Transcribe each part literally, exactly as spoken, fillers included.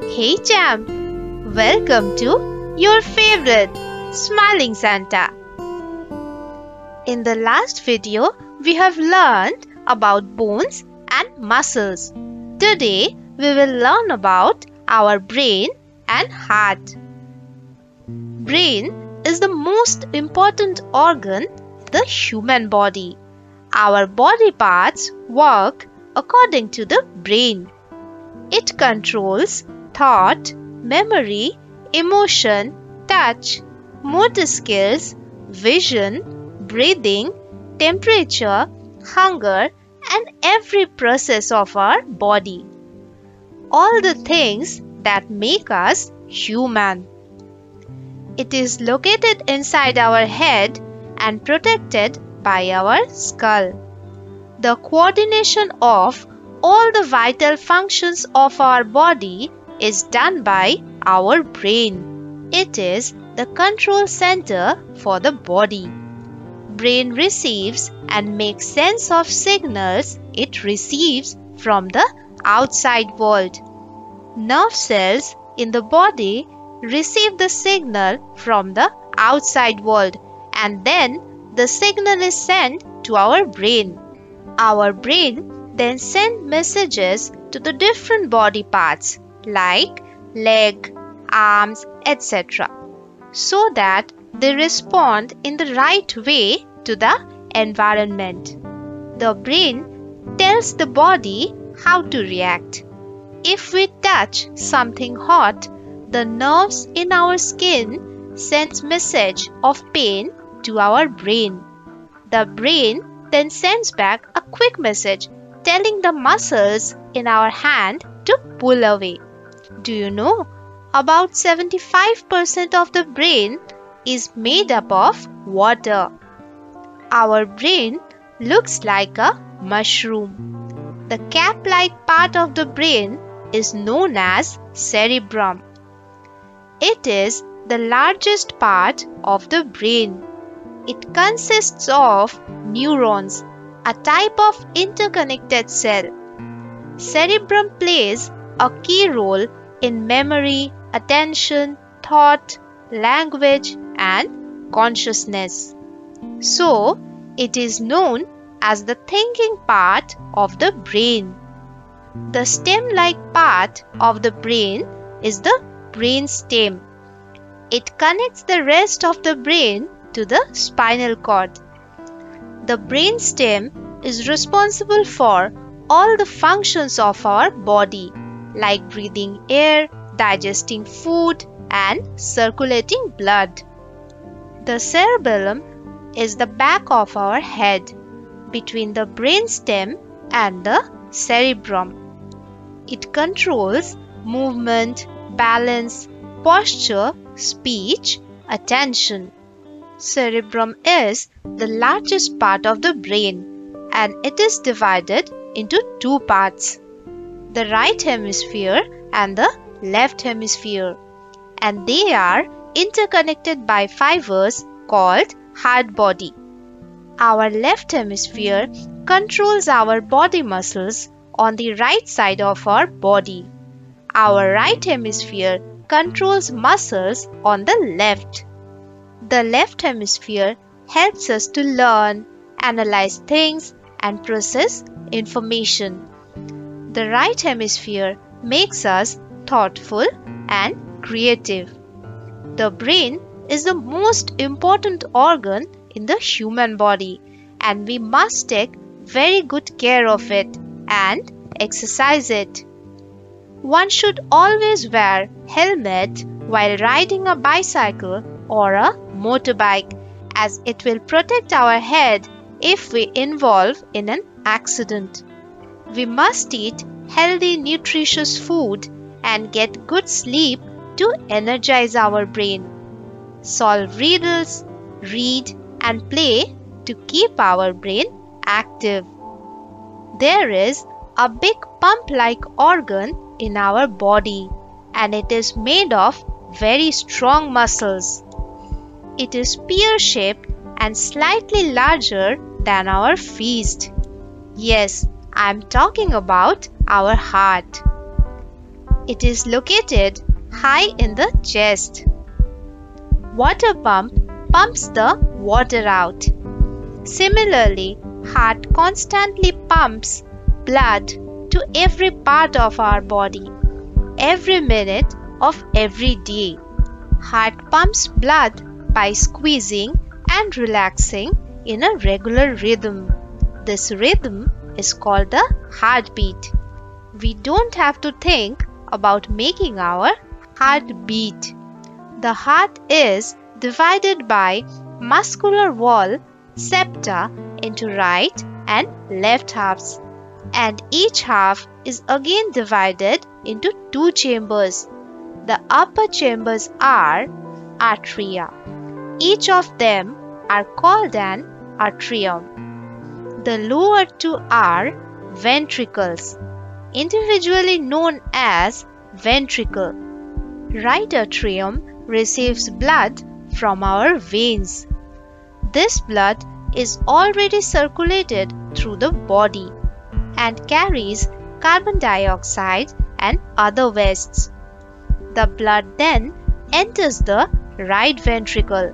Hey champ, welcome to your favorite Smiling Santa. In the last video, we have learned about bones and muscles. Today, we will learn about our brain and heart. Brain is the most important organ in the human body. Our body parts work according to the brain. It controls thought, memory, emotion, touch, motor skills, vision, breathing, temperature, hunger, and every process of our body. All the things that make us human. It is located inside our head and protected by our skull. The coordination of all the vital functions of our body is done by our brain. It is the control center for the body. Brain receives and makes sense of signals it receives from the outside world. Nerve cells in the body receive the signal from the outside world, and then the signal is sent to our brain. Our brain then sends messages to the different body parts like leg, arms, et cetera so that they respond in the right way to the environment. The brain tells the body how to react. If we touch something hot, the nerves in our skin sends message of pain to our brain. The brain then sends back a quick message telling the muscles in our hand to pull away. Do you know? About seventy-five percent of the brain is made up of water. Our brain looks like a mushroom. The cap-like part of the brain is known as cerebrum. It is the largest part of the brain. It consists of neurons, a type of interconnected cell. Cerebrum plays a key role in memory, attention, thought, language, and consciousness. So, it is known as the thinking part of the brain. The stem-like part of the brain is the brainstem. It connects the rest of the brain to the spinal cord. The brainstem is responsible for all the functions of our body, like breathing air, digesting food, and circulating blood. The cerebellum is the back of our head, between the brainstem and the cerebrum. It controls movement, balance, posture, speech, attention. Cerebrum is the largest part of the brain, and it is divided into two parts, the right hemisphere and the left hemisphere, and they are interconnected by fibers called heart body. Our left hemisphere controls our body muscles on the right side of our body. Our right hemisphere controls muscles on the left. The left hemisphere helps us to learn, analyze things, and process information. The right hemisphere makes us thoughtful and creative. The brain is the most important organ in the human body, and we must take very good care of it and exercise it. One should always wear helmet while riding a bicycle or a motorbike, as it will protect our head if we involve in an accident. We must eat healthy, nutritious food and get good sleep to energize our brain. Solve riddles, read, and play to keep our brain active. There is a big pump-like organ in our body, and it is made of very strong muscles. It is pear-shaped and slightly larger than our fist. Yes, I am talking about our heart. It is located high in the chest. Water pump pumps the water out. Similarly, heart constantly pumps blood to every part of our body, every minute of every day. Heart pumps blood by squeezing and relaxing in a regular rhythm. This rhythm is called the heartbeat. We don't have to think about making our heart beat. The heart is divided by muscular wall septa into right and left halves, and each half is again divided into two chambers. The upper chambers are atria. Each of them are called an atrium. The lower two are ventricles, individually known as ventricle. Right atrium receives blood from our veins. This blood is already circulated through the body and carries carbon dioxide and other wastes. The blood then enters the right ventricle.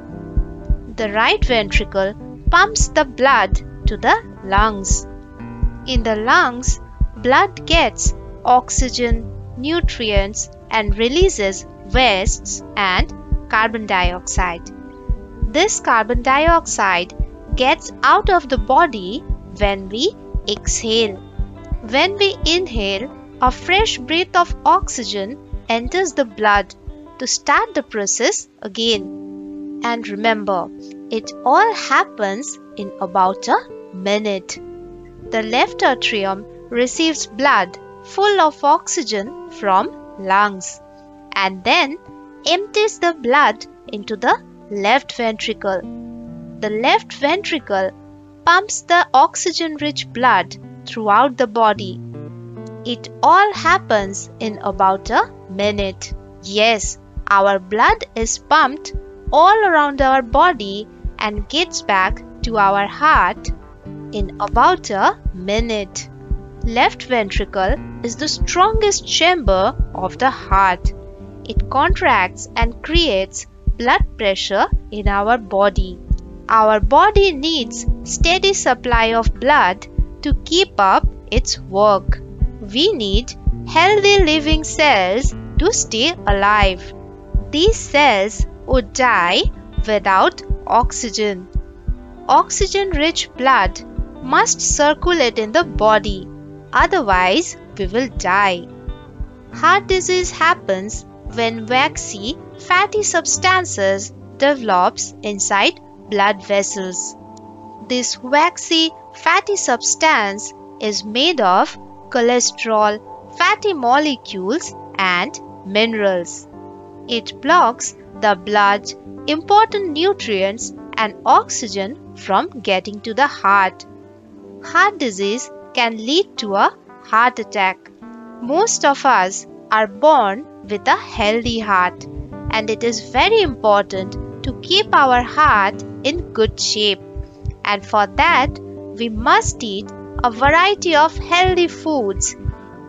The right ventricle pumps the blood to the lungs. In the lungs, blood gets oxygen, nutrients, and releases wastes and carbon dioxide. This carbon dioxide gets out of the body when we exhale. When we inhale, a fresh breath of oxygen enters the blood to start the process again. And remember, it all happens in about a minute. The left atrium receives blood full of oxygen from lungs and then empties the blood into the left ventricle. The left ventricle pumps the oxygen-rich blood throughout the body. It all happens in about a minute. Yes, our blood is pumped all around our body and gets back to our heart in about a minute. Left ventricle is the strongest chamber of the heart. It contracts and creates blood pressure in our body. Our body needs steady supply of blood to keep up its work. We need healthy living cells to stay alive. These cells would die without oxygen. Oxygen-rich blood must circulate in the body, otherwise we will die. Heart disease happens when waxy, fatty substances develops inside blood vessels. This waxy, fatty substance is made of cholesterol, fatty molecules, and minerals. It blocks the blood, important nutrients, and oxygen from getting to the heart. Heart disease can lead to a heart attack. Most of us are born with a healthy heart, and it is very important to keep our heart in good shape. And for that, we must eat a variety of healthy foods,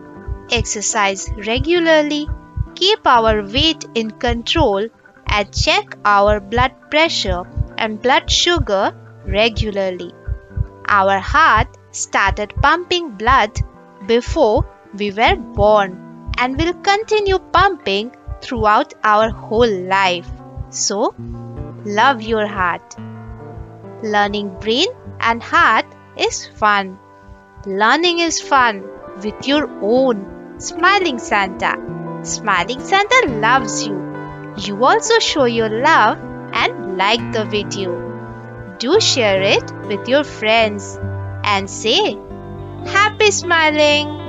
exercise regularly, keep our weight in control, and check our blood pressure and blood sugar regularly. Our heart started pumping blood before we were born and will continue pumping throughout our whole life. So, love your heart. Learning brain and heart is fun. Learning is fun with your own Smiling Santa. Smiling Santa loves you. You also show your love and like the video. Do share it with your friends and say, Happy Smiling!